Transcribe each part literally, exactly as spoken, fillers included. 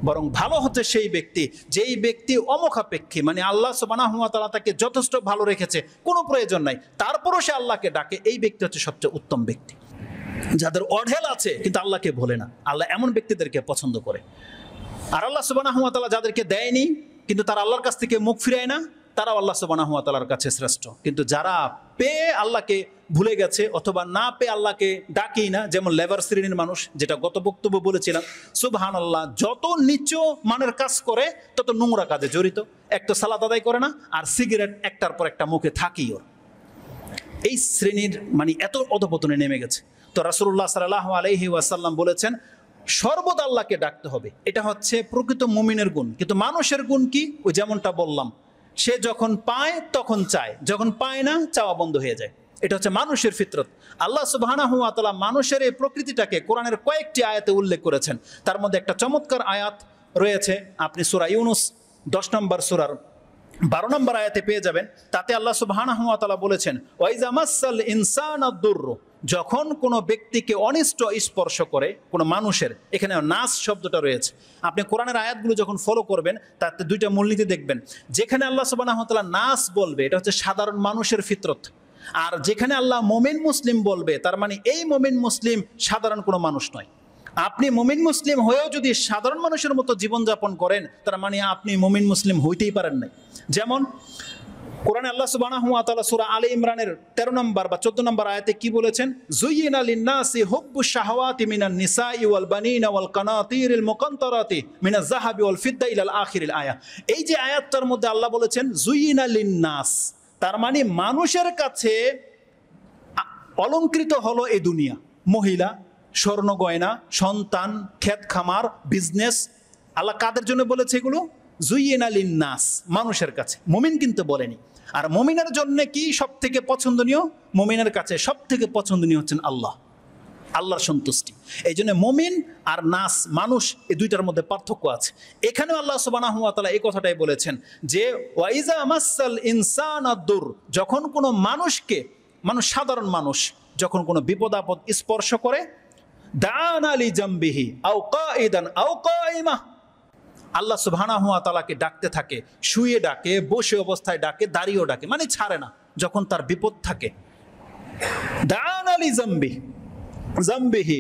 বরং ভালো হচ্ছে সেই ব্যক্তি যেই ব্যক্তি অমুখাপেক্ষী, মানে আল্লাহ সুবহানাহু ওয়া তাআলা তাকে যথেষ্ট ভালো রেখেছে, কোনো প্রয়োজন নাই, তারপরও সে আল্লাহকে ডাকে, এই ব্যক্তি হচ্ছে সবচেয়ে উত্তম ব্যক্তি। যাদের অঢেল আছে কিন্তু আল্লাহকে ভোলে না, আল্লাহ এমন ব্যক্তিদেরকে পছন্দ করে। আর আল্লাহ সুবহানাহু ওয়া তাআলা যাদেরকে দেয়নি কিন্তু তারা আল্লাহর কাছ থেকে মুখ ফিরায় না, তারাও আল্লাহ সুবহানাহু ওয়া তাআলার কাছে শ্রেষ্ঠ। কিন্তু যারা পেয়ে আল্লাহকে ভুলে গেছে অথবা না পেয়ে আল্লাহকে ডাকেই না, যেমন লেবার শ্রেণীর মানুষ, যেটা গত বক্তব্য বলেছিলাম, সুবহানাল্লাহ, যত নিচু মানের কাজ করে তত নোংরা কাজে জড়িত। একটা সালাত আদায় করে না, আর সিগারেট একটার পর একটা মুখে থাকি ওর। এই শ্রেণীর মানে এত অধপতনে নেমে গেছে। তো রাসূলুল্লাহ সাল্লাল্লাহু আলাইহি ওয়াসাল্লাম বলেছেন সর্বদা আল্লাহকে ডাকতে হবে, এটা হচ্ছে প্রকৃত মুমিনের গুণ। কিন্তু মানুষের গুণ কি? ওই যেমনটা বললাম, সে যখন পায় তখন চায়, যখন পায় না চাওয়া বন্ধ হয়ে যায়। এটা হচ্ছে মানুষের ফিতরত। আল্লাহ সুবহানাহু ওয়া তাআলা মানুষের এই প্রকৃতিটাকে কোরআনের কয়েকটি আয়াতে উল্লেখ করেছেন। তার মধ্যে একটা চমৎকার আয়াত রয়েছে, আপনি সূরা ইউনুস দশ নম্বর সূরার বারো নম্বর আয়াতে পেয়ে যাবেন। তাতে আল্লাহ সুবহানাহু ওয়া তাআলা বলেছেন, ওয়াইজা মাসাল ইনসানা দুররু, যখন কোনো ব্যক্তিকে অনিষ্ট স্পর্শ করে, কোনো মানুষের, এখানে নাস শব্দটা রয়েছে। আপনি কোরআনের আয়াতগুলো যখন ফলো করবেন তাতে দুইটা মূলনীতি দেখবেন। যেখানে আল্লাহ সুবহানাহু ওয়া তাআলা নাস বলবে, এটা হচ্ছে সাধারণ মানুষের ফিতরত। আর যেখানে আল্লাহ মুমিন মুসলিম বলবে, তার মানে এই মুমিন মুসলিম সাধারণ কোনো মানুষ নয়। আপনি মুমিন মুসলিম হয়েও যদি সাধারণ মানুষের মতো জীবনযাপন করেন, তার মানে আপনি মুমিন মুসলিম হইতেই পারেন নাই। যেমন কোরআনে আল্লাহ সুবহানাহু ওয়া তাআলা সূরা আলে ইমরানের তেরো নম্বর বা চোদ্দ নম্বর আয়াতে কি বলেছেন? যুয়িনা লিন-নাসি হুব্বুশ শাহাওয়াতি মিনান নিসাই ওয়াল বানিনা ওয়াল কানাতিরিল মুকান্তারাতি মিনাজ যাহাবি ওয়াল ফিদ্দা ইলাল আখিরিল আয়া। এই যে আয়াতটার মধ্যে আল্লাহ বলেছেন যুয়িনা লিন-নাস, তার মানে মানুষের কাছে অলংকৃত হলো এই দুনিয়া, মহিলা, স্বর্ণ গয়না, সন্তান, ক্ষেত খামার, বিজনেস। আল্লাহ কাদের জন্য বলেছে এগুলো? যুয়িনা লিন-নাস, মানুষের কাছে। মুমিন কিন্তু বলেনি। আর মুমিনের জন্য কি সব থেকে পছন্দনীয়? মুমিনের কাছে সব থেকে পছন্দনীয় হচ্ছেন আল্লাহ, আল্লাহর সন্তুষ্টি। এই জন্য মুমিন আর নাস, মানুষ, এই দুইটার মধ্যে পার্থক্য আছে। এখানেও আল্লাহ সুবহানাহু ওয়া তাআলা এই কথাটাই বলেছেন যে ওয়াইজা মাসাল ইনসানা দুর, যখন কোনো মানুষকে, মানুষ সাধারণ মানুষ যখন কোনো বিপদ আপদ স্পর্শ করে, দাআনা লি জামবিহি আও কাঈদান আও কাঈমা, আল্লাহ সুবহানাহু ওয়া তাআলাকে ডাকতে থাকে, শুয়ে ডাকে, বসে অবস্থায় ডাকে, দাঁড়িয়েও ডাকে, মানে ছাড়ে না যখন তার বিপদ থাকে। দাআনা লি জামবি জামবিহি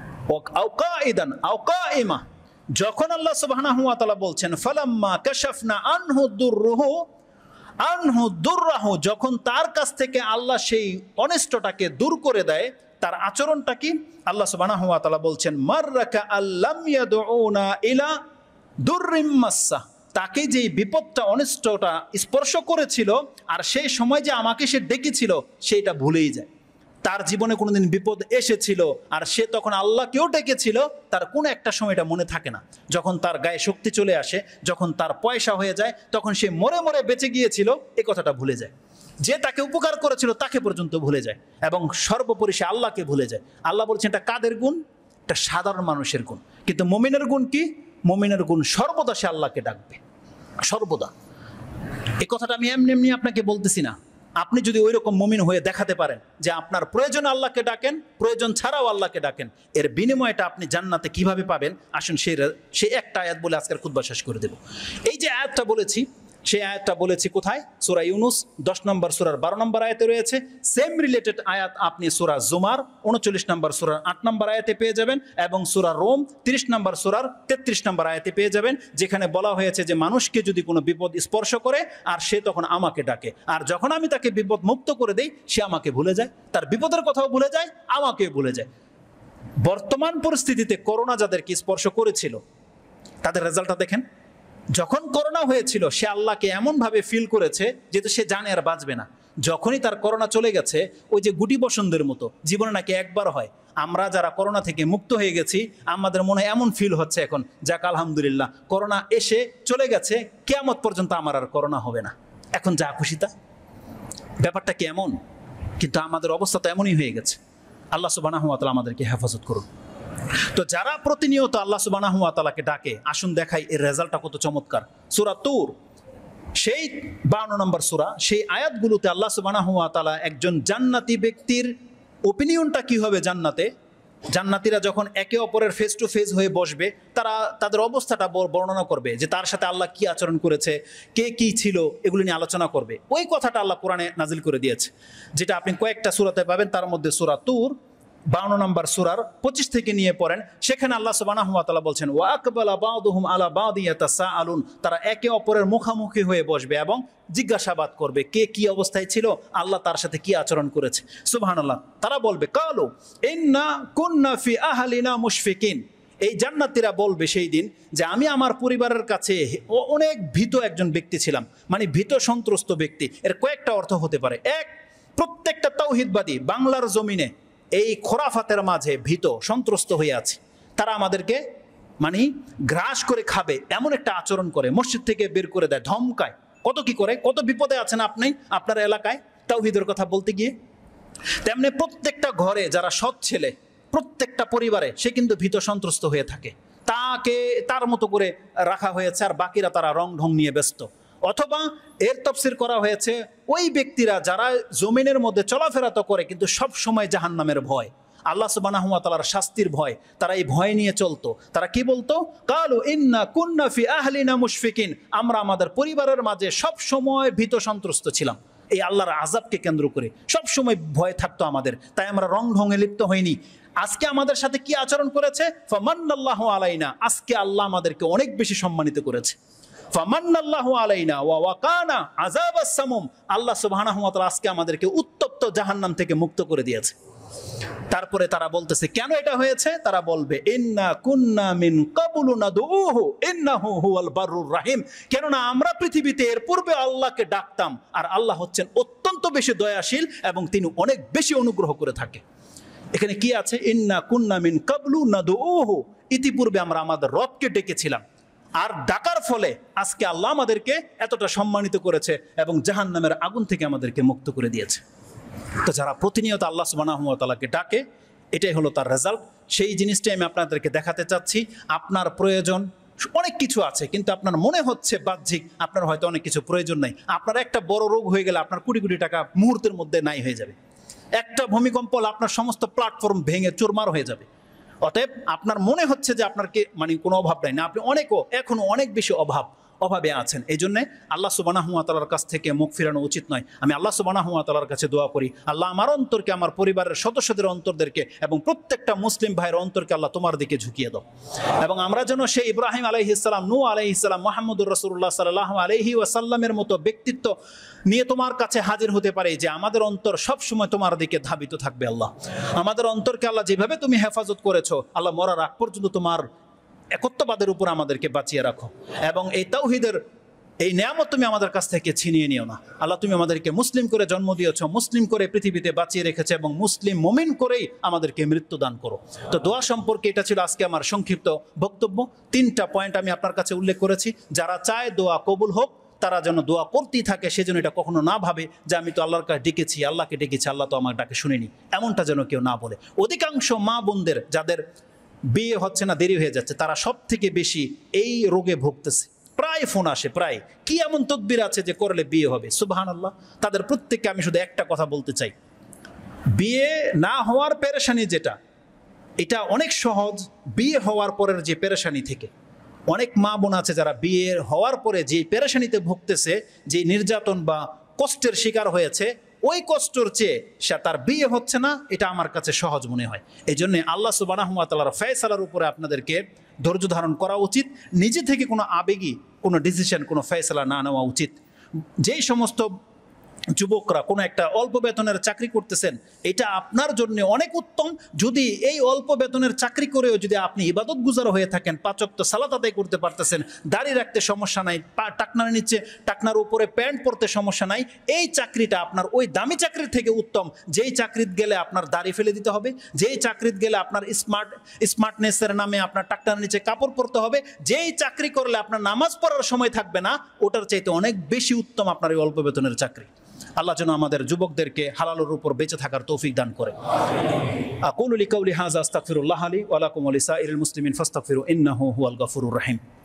আও কাঈদান আও কাঈমা, যখন আল্লাহ সুবহানাহু ওয়া তাআলা বলছেন ফালাম্মা কাশাফনা আনহু দুররুহু আনহু দুররাহু, যখন তার কাছ থেকে আল্লাহ সেই অনিষ্টটাকে দূর করে দেয়, তার আচরণটা কি? আল্লাহ সুবহানাহু ওয়া তাআলা বলছেন মাররাকা আল্লাম ইয়াদউনা ইলা দুররিম মাসসা, তাকে যে বিপদটা, অনিষ্টটা স্পর্শ করেছিল আর সেই সময় যে আমাকে সে ডেকেছিল সেইটা ভুলেই যায়। তার জীবনে কোনোদিন বিপদ এসেছিল আর সে তখন আল্লাহকেও ডেকেছিল, তার কোনো একটা সময় এটা মনে থাকে না। যখন তার গায়ে শক্তি চলে আসে, যখন তার পয়সা হয়ে যায়, তখন সে মরে মরে বেঁচে গিয়েছিল এই কথাটা ভুলে যায়। যে তাকে উপকার করেছিল তাকে পর্যন্ত ভুলে যায়, এবং সর্বোপরি সে আল্লাহকে ভুলে যায়। আল্লাহ বলছেন এটা কাদের গুণ? এটা সাধারণ মানুষের গুণ। কিন্তু মুমিনের গুণ কি? মুমিনের গুণ সর্বদা সে আল্লাহকে ডাকবে, সর্বদা। এই কথাটা আমি এমনি এমনি আপনাকে বলতেছি না। আপনি যদি ওই রকম মুমিন হয়ে দেখাতে পারেন যে আপনার প্রয়োজন আল্লাহকে ডাকেন, প্রয়োজন ছাড়াও আল্লাহকে ডাকেন, এর বিনিময়টা আপনি জান্নাতে কিভাবে পাবেন, আসুন সেই সেই একটা আয়াত বলে আজকের খুতবা শেষ করে দেব। এই যে আয়াতটা বলেছি, সেই আয়াতটা বলেছি কোথায়? সূরা ইউনুস দশ নম্বর সূরার বারো নম্বর আয়াতে রয়েছে। সেম রিলেটেড আয়াত আপনি সূরা জুমার উনচল্লিশ নম্বর সূরার আট নম্বর আয়াতে পেয়ে যাবেন, এবং সূরা রোম তিরিশ নম্বর সূরার তেত্রিশ নম্বর আয়াতে পেয়ে যাবেন, যেখানে বলা হয়েছে যে মানুষকে যদি কোনো বিপদ স্পর্শ করে আর সে তখন আমাকে ডাকে, আর যখন আমি তাকে বিপদ মুক্ত করে দেই সে আমাকে ভুলে যায়, তার বিপদের কথাও ভুলে যায়, আমাকেও ভুলে যায়। বর্তমান পরিস্থিতিতে করোনা যাদেরকে স্পর্শ করেছিল তাদের রেজাল্টটা দেখেন। যখন করোনা হয়েছিল সে আল্লাহকে এমনভাবে ফিল করেছে যেহেতু সে জানে আর বাঁচবে না। যখনই তার করোনা চলে গেছে, ওই যে গুটি বসন্তের মতো জীবনে নাকি একবার হয়, আমরা যারা করোনা থেকে মুক্ত হয়ে গেছি আমাদের মনে এমন ফিল হচ্ছে এখন, যাক আলহামদুলিল্লাহ, করোনা এসে চলে গেছে, কিয়ামত পর্যন্ত আমার আর করোনা হবে না, এখন যা খুশি তা। ব্যাপারটা কি এমন? কিন্তু আমাদের অবস্থা তো এমনই হয়ে গেছে। আল্লাহ সুবহানাহু ওয়া তাআলা আমাদেরকে হেফাজত করুন। তো যারা প্রতিনিয়ত আল্লাহ সুবহানাহু ওয়া তাআলাকে ডাকে, আসুন দেখাই এর রেজাল্টটা কত চমৎকার। সূরা তুর সেই বাউন্ন নম্বর সূরা, সেই আয়াতগুলোতে আল্লাহ সুবহানাহু ওয়া তাআলা একজন জান্নাতি ব্যক্তির ওপিনিয়নটা কি হবে জান্নাতে জান্নাতীরা যখন একে অপরের ফেস টু ফেস হয়ে বসবে, তারা তাদের অবস্থাটা বর্ণনা করবে যে তার সাথে আল্লাহ কি আচরণ করেছে, কে কি ছিল, এগুলো নিয়ে আলোচনা করবে। ওই কথাটা আল্লাহ কোরআনে নাজিল করে দিয়েছে, যেটা আপনি কয়েকটা সূরাতে পাবেন। তার মধ্যে সূরা তুর বাউন্ন নম্বর সূরার পঁচিশ থেকে নিয়ে পড়েন। সেখানে আল্লাহ সুবহানাহু ওয়া তাআলা বলছেন, ওয়া আকবালা বা'দুহুম আলা বা'দি ইয়াতাসাআলুন, তারা একে অপরের মুখামুখি হয়ে বসবে এবং জিজ্ঞাসাবাদ করবে কে কি অবস্থায় ছিল, আল্লাহ তার সাথে কি আচরণ করেছে। সুবহানাল্লাহ। তারা বলবে কালু ইন্না কুন্না ফি আহলিনা মুশফিকিন, এই জান্নাতীরা বলবে সেই দিন যে আমি আমার পরিবারের কাছে অনেক ভীত একজন ব্যক্তি ছিলাম, মানে ভীত সন্ত্রস্ত ব্যক্তি। এর কয়েকটা অর্থ হতে পারে। এক, প্রত্যেকটা তাওহীদবাদী বাংলার জমিনে এই খোরাফাতের মাঝে ভীত সন্ত্রস্ত হয়ে আছে, তারা আমাদেরকে মানে গ্রাস করে খাবে এমন একটা আচরণ করে, মসজিদ থেকে বের করে দেয়, ধমকায়, কত কি করে, কত বিপদে আছেন আপনি আপনার এলাকায় তাওহীদের কথা বলতে গিয়ে। তেমনি প্রত্যেকটা ঘরে যারা সৎ ছেলে, প্রত্যেকটা পরিবারে সে কিন্তু ভীত সন্ত্রস্ত হয়ে থাকে, তাকে তার মতো করে রাখা হয়েছে, আর বাকিরা তারা রং ঢং নিয়ে ব্যস্ত। অথবা এর তাফসীর করা হয়েছে ওই ব্যক্তিরা যারা জমিনের মধ্যে চলাফেরা তো করে কিন্তু সব সময় জাহান্নামের ভয়, আল্লাহ সুবহানাহু ওয়া তাআলার শাস্তির ভয়, তারা এই ভয় নিয়ে চলতো। তারা কি বলতো? কালু ইন্না কুন্না ফি আহলিনা মুশফিকিন, আমরা আমাদের পরিবারের মাঝে সব সময় ভীত সন্ত্রস্ত ছিলাম, এই আল্লাহর আযাবকে কেন্দ্র করে সব সময় ভয় থাকতো আমাদের, তাই আমরা রং ঢঙে লিপ্ত হইনি। আজকে আমাদের সাথে কি আচরণ করেছে? ফামান্নাল্লাহু আলাইনা, আজকে আল্লাহ আমাদেরকে অনেক বেশি সম্মানিত করেছে। ফামান্নাল্লাহু আলাইনা ওয়া ওয়াকানা আযাবাস সামুম, আল্লাহ সুবহানাহু ওয়া তাআলা আজকে আমাদেরকে উত্তপ্ত জাহান্নাম থেকে মুক্ত করে দিয়েছে। তারপরে তারা বলতেছে কেন এটা হয়েছে? তারা বলবে ইন্না কুন্না মিন ক্বাবলু নাদউহু ইন্নাহু হুয়াল বাররুর রাহিম, কেননা আমরা পৃথিবীতে এর পূর্বে আল্লাহকে ডাকতাম, আর আল্লাহ হচ্ছেন অত্যন্ত বেশি দয়াশীল এবং তিনি অনেক বেশি অনুগ্রহ করে থাকে। এখানে কি আছে? ইন্না কুন্না মিন ক্বাবলু নাদউহু, ইতিপূর্বে আমরা আমাদের রবকে ডেকেছিলাম, আর ডাকার ফলে আজকে আল্লাহ আমাদেরকে এতটা সম্মানিত করেছে এবং জাহান্নামের আগুন থেকে আমাদেরকে মুক্ত করে দিয়েছে। তো যারা প্রতিনিয়ত আল্লাহ সুবহানাহু ওয়া তাআলাকে ডাকে, এটাই হলো তার রেজাল্ট। সেই জিনিসটাই আমি আপনাদেরকে দেখাতে চাচ্ছি। আপনার প্রয়োজন অনেক কিছু আছে, কিন্তু আপনার মনে হচ্ছে বাহ্যিক আপনার হয়তো অনেক কিছু প্রয়োজন নাই। আপনার একটা বড় রোগ হয়ে গেলে আপনার কোটি কোটি টাকা মুহূর্তের মধ্যে নাই হয়ে যাবে। একটা ভূমিকম্প হলে আপনার সমস্ত প্ল্যাটফর্ম ভেঙে চুরমার হয়ে যাবে। অতএব আপনার মনে হচ্ছে যে আপনার কি মানে কোনো অভাব নাই, না, আপনি অনেকও এখনো অনেক বেশি অভাব অভাবে আছেন। এই জন্যে আল্লাহ সুবহানাহু ওয়া তাআলার কাছ থেকে মুখ ফিরানো উচিত নয়। আমি আল্লাহ সুবহানাহু ওয়া তাআলার কাছে দোয়া করি, আল্লাহ আমার অন্তরকে, আমার পরিবারের সদস্যদের অন্তরদেরকে এবং প্রত্যেকটা মুসলিম ভাইয়ের অন্তরকে আল্লাহ তোমার দিকে ঝুঁকিয়ে দাও, এবং আমরা যেন সেই ইব্রাহিম আলাইহিস সালাম, নূহ আলাইহিস সালাম, মুহাম্মদুর রাসূলুল্লাহ সাল্লাল্লাহু আলাইহি ওয়াসাল্লামের মতো ব্যক্তিত্ব নিয়ে তোমার কাছে হাজির হতে পারে, যে আমাদের অন্তর সব সময় তোমার দিকে ধাবিত থাকবে। আল্লাহ আমাদের অন্তরকে আল্লাহ যেভাবে তুমি হেফাজত করেছো, আল্লাহ মরার আগ পর্যন্ত তোমার একত্ববাদের উপর আমাদেরকে বাঁচিয়ে রাখো, এবং এই তাওহীদের এই নিয়ামত তুমি আমাদের কাছ থেকে ছিনিয়ে নিও না। আল্লাহ তুমি আমাদেরকে মুসলিম করে জন্ম দিয়েছ, মুসলিম করে পৃথিবীতে বাঁচিয়ে রেখেছে, এবং মুসলিম মুমিন করেই আমাদেরকে মৃত্যু দান করো। তো দোয়া সম্পর্কে এটা ছিল আজকে আমার সংক্ষিপ্ত বক্তব্য। তিনটা পয়েন্ট আমি আপনার কাছে উল্লেখ করেছি। যারা চায় দোয়া কবুল হোক, তারা যেন দোয়া করতেই থাকে, সেজন্য এটা কখনো না ভাবে যে আমি তো আল্লাহর কাছে ডেকেছি, আল্লাহকে ডেকেছি, আল্লাহ তো আমার ডাকে শুনেনি, এমনটা যেন কেউ না বলে। অধিকাংশ মা বোনদের যাদের বিয়ে হচ্ছে না, দেরি হয়ে যাচ্ছে, তারা সব থেকে বেশি এই রোগে ভুগতেছে। প্রায় ফোন আসে, প্রায় কি এমন তদবির আছে যে করলে বিয়ে হবে। সুবহানাল্লাহ। তাদের প্রত্যেককে আমি শুধু একটা কথা বলতে চাই, বিয়ে না হওয়ার পেরেশানি যেটা, এটা অনেক সহজ বিয়ে হওয়ার পরের যে পেরেশানি থেকে। অনেক মা বোন আছে যারা বিয়ে হওয়ার পরে যে পেরেশানিতে ভুগতেছে, যে নির্যাতন বা কষ্টের শিকার হয়েছে, ওই কষ্টর চেয়ে সে তার বিয়ে হচ্ছে না, এটা আমার কাছে সহজ মনে হয়। এই জন্য আল্লাহ সুবহানাহু ওয়া তাআলার ফয়সালার উপরে আপনাদেরকে ধৈর্য ধারণ করা উচিত। নিজে থেকে কোনো আবেগী কোনো ডিসিশন, কোনো ফয়সালা না নেওয়া উচিত। যেই সমস্ত যুবকরা কোনো একটা অল্প বেতনের চাকরি করতেছেন, এটা আপনার জন্য অনেক উত্তম। যদি এই অল্প বেতনের চাকরি করেও যদি আপনি ইবাদত গুজার হয়ে থাকেন, পাঁচ ওয়াক্ত সালাত আদায় করতে পারতেছেন, দাড়ি রাখতে সমস্যা নাই, টাকনার নিচে টাকনার উপরে প্যান্ট পরতে সমস্যা নাই, এই চাকরিটা আপনার ওই দামি চাকরির থেকে উত্তম যেই চাকরিতে গেলে আপনার দাড়ি ফেলে দিতে হবে, যেই চাকরিতে গেলে আপনার স্মার্ট স্মার্টনেসের নামে আপনার টাকনার নিচে কাপড় পরতে হবে, যেই চাকরি করলে আপনার নামাজ পড়ার সময় থাকবে না, ওটার চাইতে অনেক বেশি উত্তম আপনার এই অল্প বেতনের চাকরি। আল্লাহ যেন আমাদের যুবকদেরকে হালালের উপর বেঁচে থাকার তৌফিক দান করে। আকুলু লিকাউলি হাযা আস্তাগফিরুল্লাহ লি ওয়া লাকুম ওয়া লিসাইরিল মুসলিমিন ফাস্তাগফিরু ইন্নাহু হুয়াল গফুরুর রহিম।